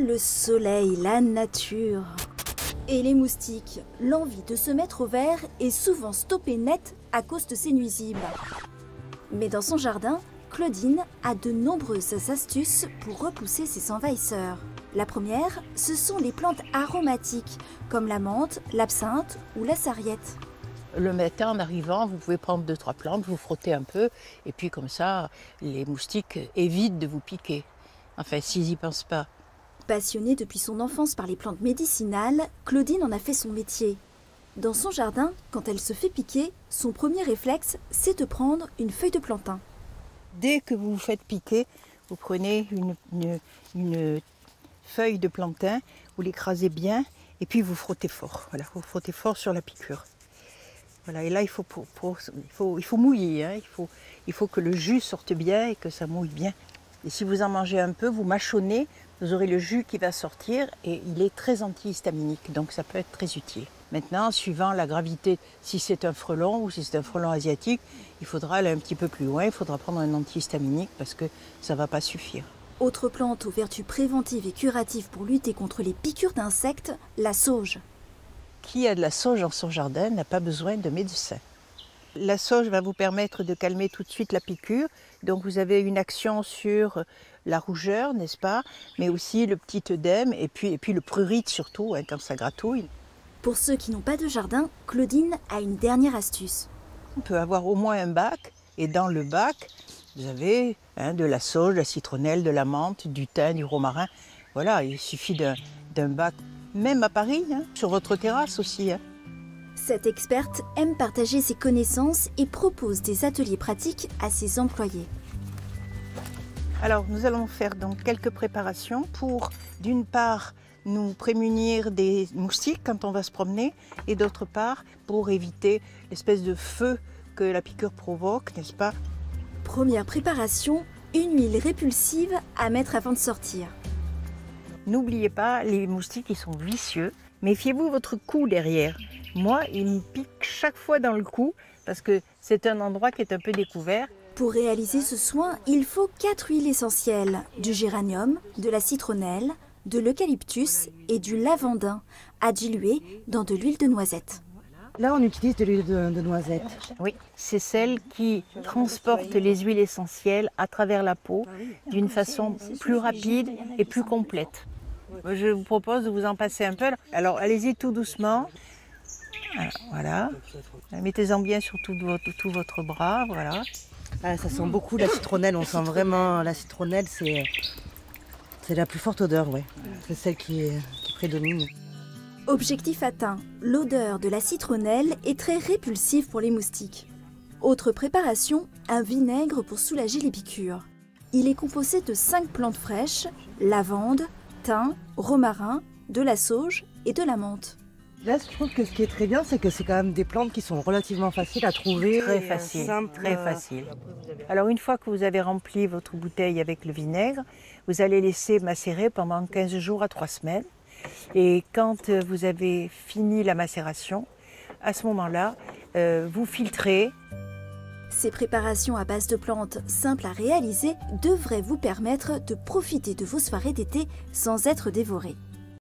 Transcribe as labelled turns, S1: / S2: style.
S1: le soleil, la nature. Et les moustiques, l'envie de se mettre au vert est souvent stoppée net à cause de ces nuisibles. Mais dans son jardin, Claudine a de nombreuses astuces pour repousser ces envahisseurs. La première, ce sont les plantes aromatiques, comme la menthe, l'absinthe ou la sarriette.
S2: Le matin, en arrivant, vous pouvez prendre 2-3 plantes, vous frottez un peu, et puis comme ça, les moustiques évitent de vous piquer. Enfin, s'ils n'y pensent pas.
S1: Passionnée depuis son enfance par les plantes médicinales, Claudine en a fait son métier. Dans son jardin, quand elle se fait piquer, son premier réflexe, c'est de prendre une feuille de plantain.
S2: Dès que vous vous faites piquer, vous prenez une feuille de plantain, vous l'écrasez bien, et puis vous frottez fort. Voilà, vous frottez fort sur la piqûre. Voilà, et là, il faut mouiller, hein. Il faut que le jus sorte bien et que ça mouille bien. Et si vous en mangez un peu, vous mâchonnez, vous aurez le jus qui va sortir et il est très antihistaminique, donc ça peut être très utile. Maintenant, suivant la gravité, si c'est un frelon ou si c'est un frelon asiatique, il faudra aller un petit peu plus loin, il faudra prendre un antihistaminique parce que ça ne va pas suffire.
S1: Autre plante aux vertus préventives et curatives pour lutter contre les piqûres d'insectes, la sauge.
S2: Qui a de la sauge dans son jardin n'a pas besoin de médecin. La sauge va vous permettre de calmer tout de suite la piqûre. Donc vous avez une action sur la rougeur, n'est-ce pas? Mais aussi le petit œdème et puis le prurite surtout, hein, quand ça gratouille.
S1: Pour ceux qui n'ont pas de jardin, Claudine a une dernière astuce.
S2: On peut avoir au moins un bac et dans le bac, vous avez de la sauge, de la citronnelle, de la menthe, du thym, du romarin. Voilà, il suffit d'un bac, même à Paris, hein, sur votre terrasse aussi. Hein.
S1: Cette experte aime partager ses connaissances et propose des ateliers pratiques à ses employés.
S2: Alors, nous allons faire donc quelques préparations pour, d'une part, nous prémunir des moustiques quand on va se promener et d'autre part, pour éviter l'espèce de feu que la piqûre provoque, n'est-ce pas?
S1: Première préparation, une huile répulsive à mettre avant de sortir.
S2: N'oubliez pas, les moustiques, ils sont vicieux. Méfiez-vous votre cou derrière. Moi, il me pique chaque fois dans le cou parce que c'est un endroit qui est un peu découvert.
S1: Pour réaliser ce soin, il faut 4 huiles essentielles, du géranium, de la citronnelle, de l'eucalyptus et du lavandin, à diluer dans de l'huile de noisette.
S3: Là, on utilise de l'huile de noisette.
S2: Oui, c'est celle qui transporte les huiles essentielles à travers la peau d'une façon plus rapide et plus complète. Je vous propose de vous en passer un peu. Alors, allez-y tout doucement. Voilà. Mettez-en bien sur tout votre bras. Voilà.
S3: Ah, ça sent beaucoup la citronnelle. On sent vraiment la citronnelle. C'est la plus forte odeur, ouais. C'est celle qui prédomine.
S1: Objectif atteint, l'odeur de la citronnelle est très répulsive pour les moustiques. Autre préparation, un vinaigre pour soulager les piqûres. Il est composé de 5 plantes fraîches, lavande, thym, romarin, de la sauge et de la menthe.
S3: Là, je trouve que ce qui est très bien, c'est que c'est quand même des plantes qui sont relativement faciles à trouver.
S2: Très facile, très facile. Alors une fois que vous avez rempli votre bouteille avec le vinaigre, vous allez laisser macérer pendant 15 jours à 3 semaines. Et quand vous avez fini la macération, à ce moment-là, vous filtrez.
S1: Ces préparations à base de plantes simples à réaliser devraient vous permettre de profiter de vos soirées d'été sans être dévorés.